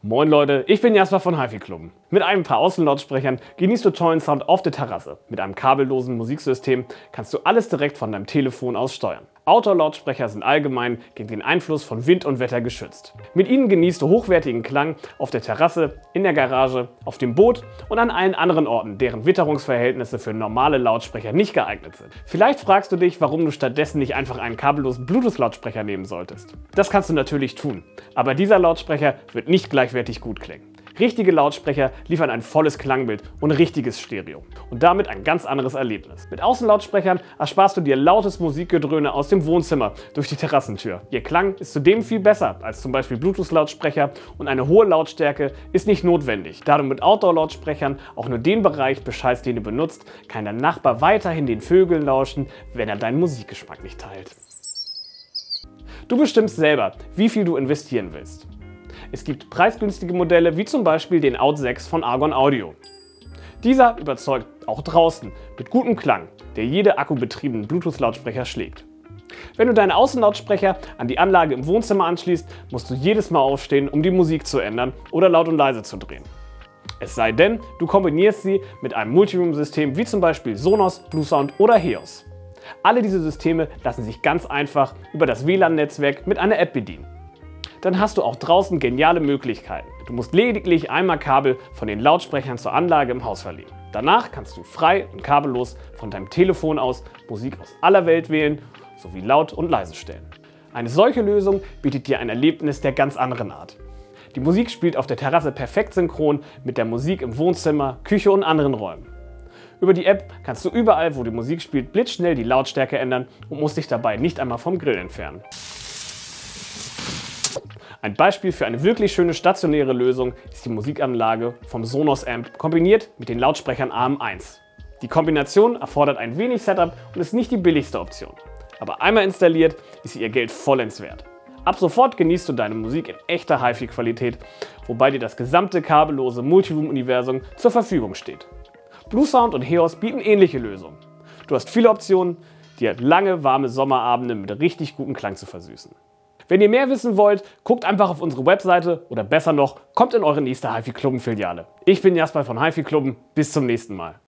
Moin Leute, ich bin Jasper von HiFi Club. Mit ein paar Außenlautsprechern genießt du tollen Sound auf der Terrasse. Mit einem kabellosen Musiksystem kannst du alles direkt von deinem Telefon aus steuern. Outdoor-Lautsprecher sind allgemein gegen den Einfluss von Wind und Wetter geschützt. Mit ihnen genießt du hochwertigen Klang auf der Terrasse, in der Garage, auf dem Boot und an allen anderen Orten, deren Witterungsverhältnisse für normale Lautsprecher nicht geeignet sind. Vielleicht fragst du dich, warum du stattdessen nicht einfach einen kabellosen Bluetooth-Lautsprecher nehmen solltest. Das kannst du natürlich tun, aber dieser Lautsprecher wird nicht gleichwertig gut klingen. Richtige Lautsprecher liefern ein volles Klangbild und richtiges Stereo und damit ein ganz anderes Erlebnis. Mit Außenlautsprechern ersparst du dir lautes Musikgedröhne aus dem Wohnzimmer durch die Terrassentür. Ihr Klang ist zudem viel besser als zum Beispiel Bluetooth-Lautsprecher und eine hohe Lautstärke ist nicht notwendig. Da du mit Outdoor-Lautsprechern auch nur den Bereich beschallst, den du benutzt, kann dein Nachbar weiterhin den Vögeln lauschen, wenn er deinen Musikgeschmack nicht teilt. Du bestimmst selber, wie viel du investieren willst. Es gibt preisgünstige Modelle wie zum Beispiel den Out 6 von Argon Audio. Dieser überzeugt auch draußen mit gutem Klang, der jede akkubetriebenen Bluetooth-Lautsprecher schlägt. Wenn du deine Außenlautsprecher an die Anlage im Wohnzimmer anschließt, musst du jedes Mal aufstehen, um die Musik zu ändern oder laut und leise zu drehen. Es sei denn, du kombinierst sie mit einem Multiroom-System wie zum Beispiel Sonos, Bluesound oder HEOS. Alle diese Systeme lassen sich ganz einfach über das WLAN-Netzwerk mit einer App bedienen. Dann hast du auch draußen geniale Möglichkeiten. Du musst lediglich einmal Kabel von den Lautsprechern zur Anlage im Haus verlegen. Danach kannst du frei und kabellos von deinem Telefon aus Musik aus aller Welt wählen sowie laut und leise stellen. Eine solche Lösung bietet dir ein Erlebnis der ganz anderen Art. Die Musik spielt auf der Terrasse perfekt synchron mit der Musik im Wohnzimmer, Küche und anderen Räumen. Über die App kannst du überall, wo die Musik spielt, blitzschnell die Lautstärke ändern und musst dich dabei nicht einmal vom Grill entfernen. Ein Beispiel für eine wirklich schöne stationäre Lösung ist die Musikanlage vom Sonos Amp kombiniert mit den Lautsprechern AM1. Die Kombination erfordert ein wenig Setup und ist nicht die billigste Option. Aber einmal installiert, ist sie ihr Geld vollends wert. Ab sofort genießt du deine Musik in echter HiFi-Qualität, wobei dir das gesamte kabellose Multiroom-Universum zur Verfügung steht. Bluesound und HEOS bieten ähnliche Lösungen. Du hast viele Optionen, dir lange, warme Sommerabende mit richtig gutem Klang zu versüßen. Wenn ihr mehr wissen wollt, guckt einfach auf unsere Webseite oder besser noch, kommt in eure nächste HiFi Club Filiale. Ich bin Jasper von HiFi Club, bis zum nächsten Mal.